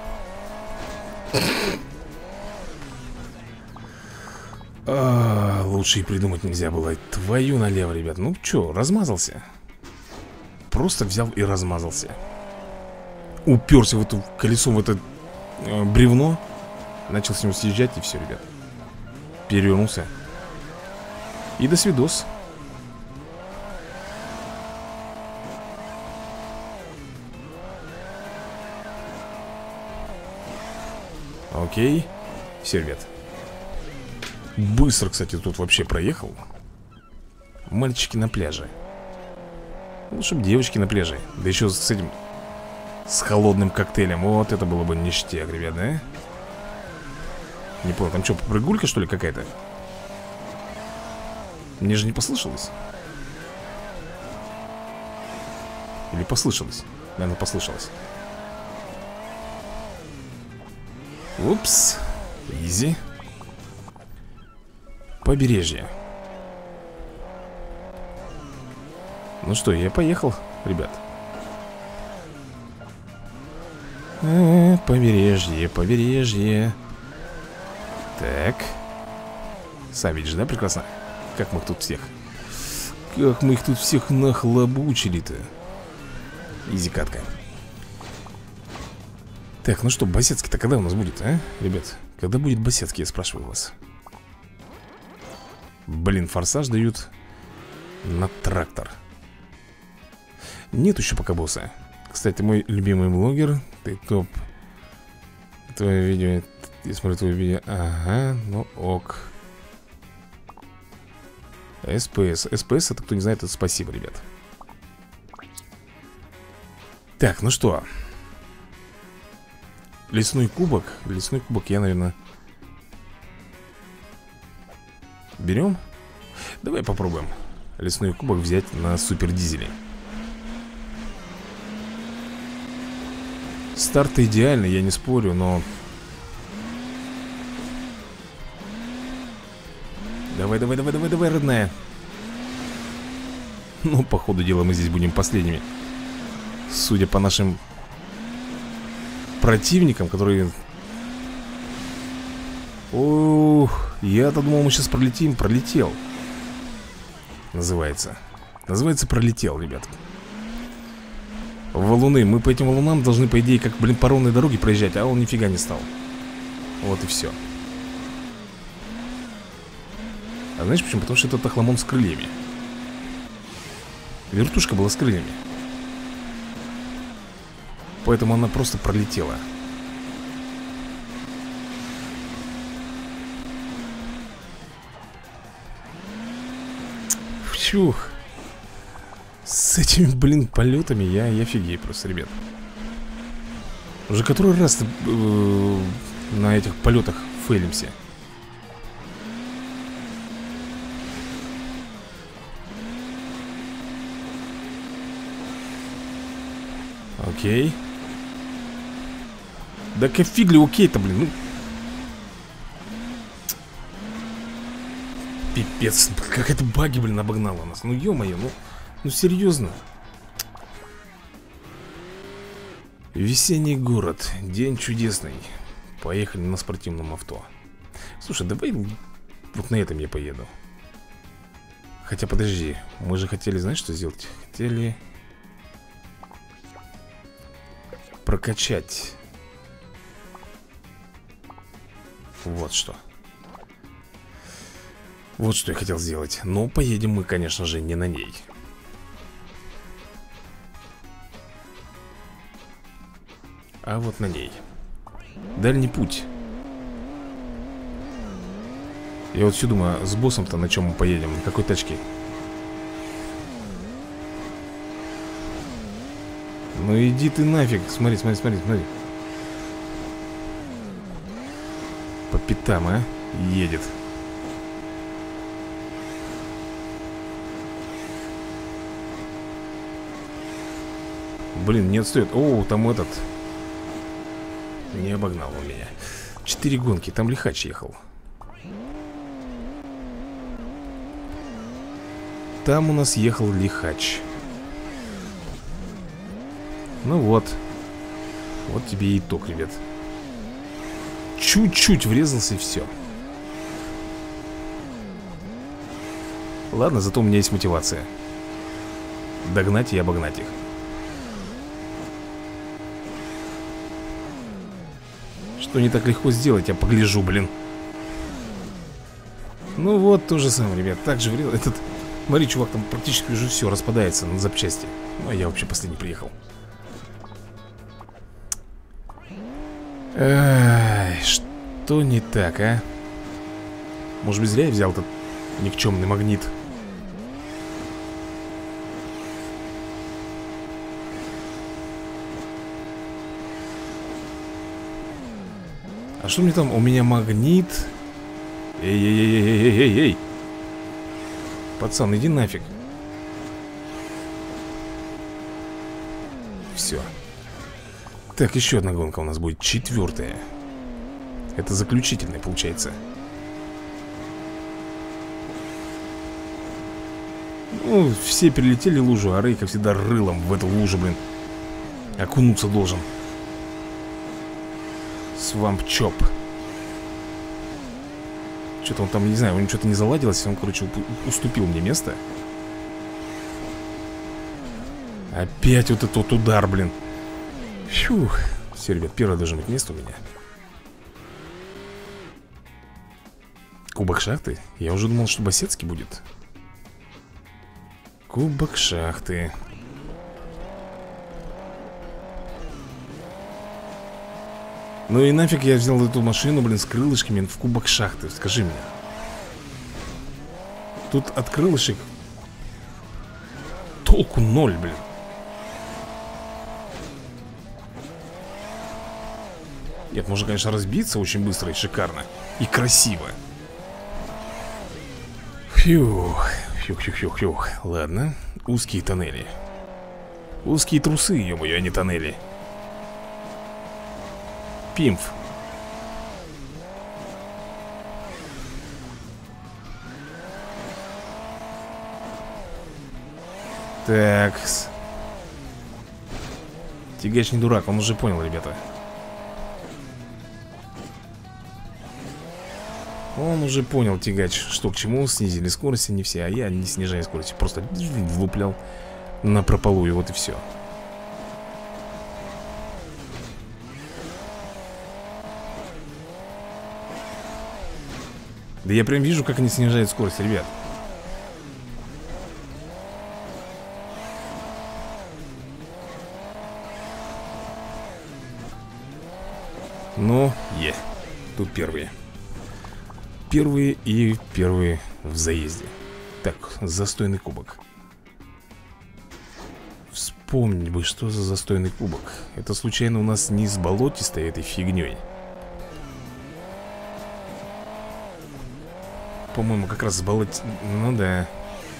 Лучше и придумать нельзя было. Твою налево, ребят. Ну чё, размазался. Просто взял и размазался. Уперся в эту колесом, в это бревно. Начал с него съезжать, и все, ребят. Перевернулся. И до свидос. Окей. Все, ребят. Быстро, кстати, тут вообще проехал. Мальчики на пляже. Ну, чтобы девочки на пляже. Да еще с этим, с холодным коктейлем. Вот это было бы ништяк, ребят, да? Не понял, там что, попрыгулька, что ли, какая-то? Мне же не послышалось. Или послышалось? Наверное, послышалось. Упс. Изи. Побережье. Ну что, я поехал, ребят. Побережье, побережье. Так. Сам видишь, да, прекрасно? Как мы их тут всех нахлобучили-то. Изи катка. Так, ну что, Басецкий-то когда у нас будет, а? Ребят, когда будет Басецкий, я спрашиваю вас. Блин, форсаж дают на трактор. Нет еще пока босса. Кстати, мой любимый блогер. Ты топ. Твое видео. Я смотрю твое видео. Ага, ну ок. СПС. СПС, это кто не знает, это спасибо, ребят. Так, ну что. Лесной кубок. Лесной кубок я, наверное, берем. Давай попробуем лесной кубок взять на супер дизеле. Старт идеальный, я не спорю, но... Давай, давай, давай, давай, давай, родная. Ну, по ходу дела мы здесь будем последними. Судя по нашим противникам, которые... Ох, я-то думал, мы сейчас пролетим. Пролетел. Называется пролетел, ребят. Валуны, мы по этим валунам должны, по идее, как, блин, по ровной дороге проезжать. А он нифига не стал. Вот и все. А знаешь почему? Потому что это тахламон с крыльями. Вертушка была с крыльями. Поэтому она просто пролетела. Фух. С этими, блин, полетами я офигею просто, ребят. Уже который раз на этих полетах фейлимся. Окей. Да фиг ли окей-то, блин, ну. Пипец, как это баги, блин, обогнала нас. Ну, ё-моё, ну серьезно. Весенний город, день чудесный. Поехали на спортивном авто. Слушай, давай вот на этом я поеду. Хотя подожди, мы же хотели, знаешь, что сделать? Хотели прокачать. Вот что. Вот что я хотел сделать. Но поедем мы, конечно же, не на ней. А вот на ней. Дальний путь. Я вот все думаю, с боссом-то на чем мы поедем? На какой тачке? Ну иди ты нафиг. Смотри, смотри, смотри, смотри. По пятам, а? Едет. Блин, не отстает. О, там этот. Не обогнал он меня. 4 гонки, там лихач ехал. Там у нас ехал лихач. Ну вот. Вот тебе и итог, ребят. Чуть-чуть врезался и все. Ладно, зато у меня есть мотивация. Догнать и обогнать их. Что не так легко сделать, я погляжу, блин. Ну вот, то же самое, ребят. Так же врезал. Этот, смотри, чувак, там практически уже все распадается на запчасти. Ну, а я вообще последний приехал. Ай, что не так, а? Может быть, зря я взял этот никчемный магнит. А что мне там? У меня магнит. Эй-эй-эй-эй-эй-эй-эй. Пацан, иди нафиг. Все. Так, еще одна гонка у нас будет, 4-я. Это заключительная, получается. Ну, все перелетели лужу, а Рэй, как всегда, рылом в эту лужу, блин. Окунуться должен. Свампчоп. Что-то он там, не знаю, у него что-то не заладилось. Он, короче, уступил мне место. Опять вот этот вот удар, блин. Фух. Все, ребят, первое должно быть место у меня. Кубок шахты? Я уже думал, что бассетский будет. Кубок шахты. Ну и нафиг я взял эту машину, блин, с крылышками в кубок шахты. Скажи мне. Тут от крылышек толку ноль, блин. Нет, можно, конечно, разбиться очень быстро и шикарно. И красиво. Фух. Фух. Ладно. Узкие тоннели. Узкие трусы, ё-моё, а не тоннели. Пимф. Такс. Тягач не дурак, он уже понял, ребята. Он уже понял, тягач, что к чему. Снизили скорость, не все. А я не снижаю скорость, просто влуплял напропалую, вот и все. Да я прям вижу, как они снижают скорость, ребят. Ну, тут первые. Первые в заезде. Так, застойный кубок. Вспомнить бы, что за застойный кубок. Это случайно у нас не с болотистой этой фигней? По-моему, как раз с болот... Ну да.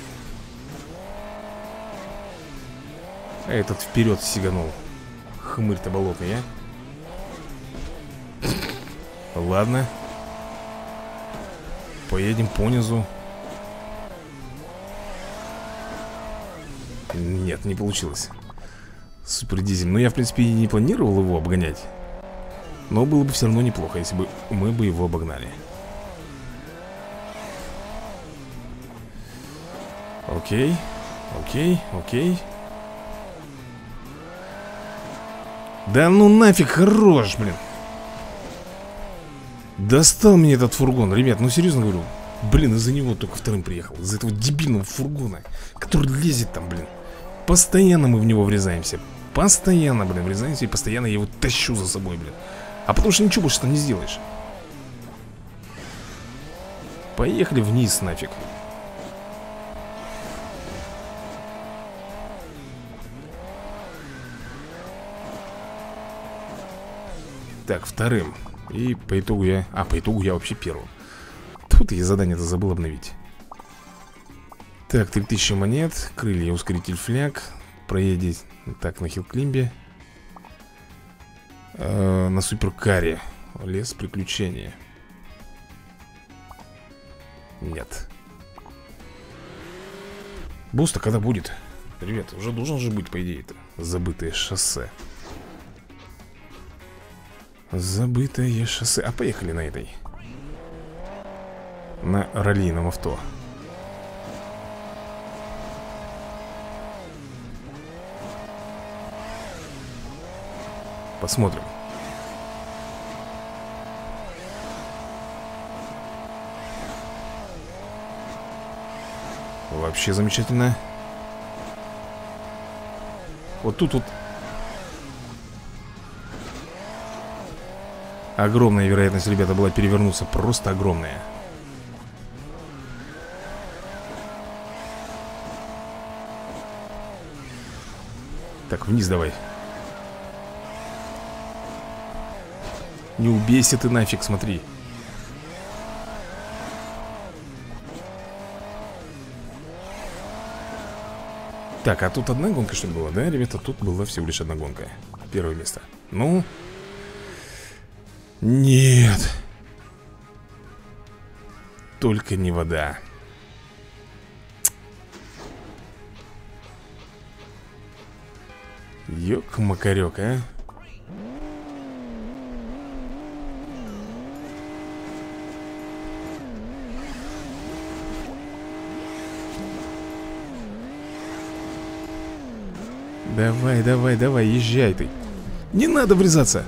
А этот вперед сиганул. Хмырь-то болотный, а? Ладно. Поедем понизу. Нет, не получилось. Супер дизель. Ну, я, в принципе, и не планировал его обгонять. Но было бы все равно неплохо, если бы мы бы его обогнали. Окей. Да ну нафиг, хорош, блин. Достал меня этот фургон, ребят, ну серьезно говорю. Блин, из-за него только вторым приехал. Из-за этого дебильного фургона, который лезет там, блин. Постоянно мы в него врезаемся. Постоянно, блин, врезаемся. И постоянно я его тащу за собой, блин. А потому что ничего больше там не сделаешь. Поехали вниз нафиг. Так, вторым. И по итогу я... по итогу я вообще первым. Тут я задание-то забыл обновить. Так, 3000 монет. Крылья, ускоритель, фляг. Проедет. Так, на хилклимбе. На суперкаре. Лес приключения. Нет. Буста когда будет? Ребята, уже должен же быть, по идее-то. Забытое шоссе. Забытое шоссе. А поехали на этой. На раллийном авто. Посмотрим. Вообще замечательно. Вот тут вот огромная вероятность, ребята, была перевернуться. Просто огромная. Так, вниз давай. Не убейся ты нафиг, смотри. Так, а тут одна гонка, что ли, была, да, ребята? Тут была всего лишь одна гонка. Первое место. Ну... Нет. Только не вода. Ёк-макарёк, а. Давай, давай, давай, езжай ты. Не надо врезаться.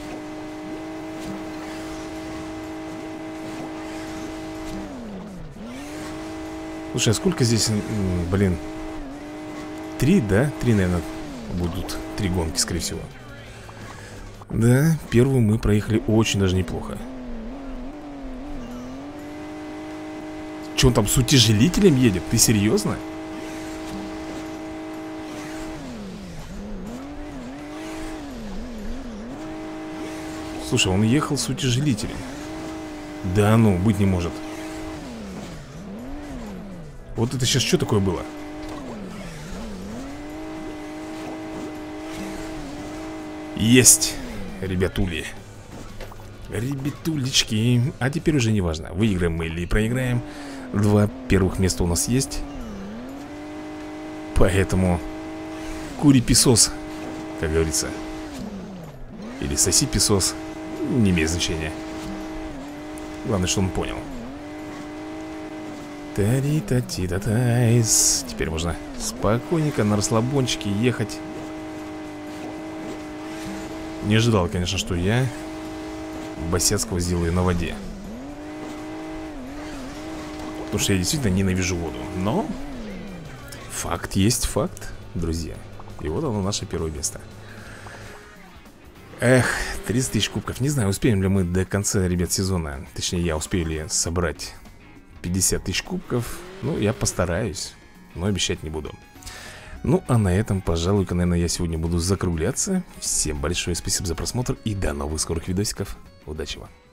Слушай, а сколько здесь, блин? 3, да? 3, наверное, будут 3 гонки, скорее всего. Да, первую мы проехали очень даже неплохо. Че он там с утяжелителем едет? Ты серьезно? Слушай, он ехал с утяжелителем. Да ну, быть не может. Вот это сейчас что такое было? Есть, ребятули. Ребятулечки. А теперь уже не важно, выиграем мы или проиграем. 2 первых места у нас есть. Поэтому кури песос, как говорится. Или соси песос. Не имеет значения. Главное, что он понял. Тари-та-ти-та-тайс. Теперь можно спокойненько на расслабончике ехать. Не ожидал, конечно, что я Басецкого сделаю на воде. Потому что я действительно ненавижу воду. Но факт есть факт, друзья. И вот оно, наше первое место. Эх, 30 тысяч кубков. Не знаю, успеем ли мы до конца, ребят, сезона. Точнее, я успею ли собрать 50 тысяч кубков. Ну, я постараюсь, но обещать не буду. Ну, а на этом, пожалуй-ка, наверное, я сегодня буду закругляться. Всем большое спасибо за просмотр и до новых скорых видосиков. Удачи вам.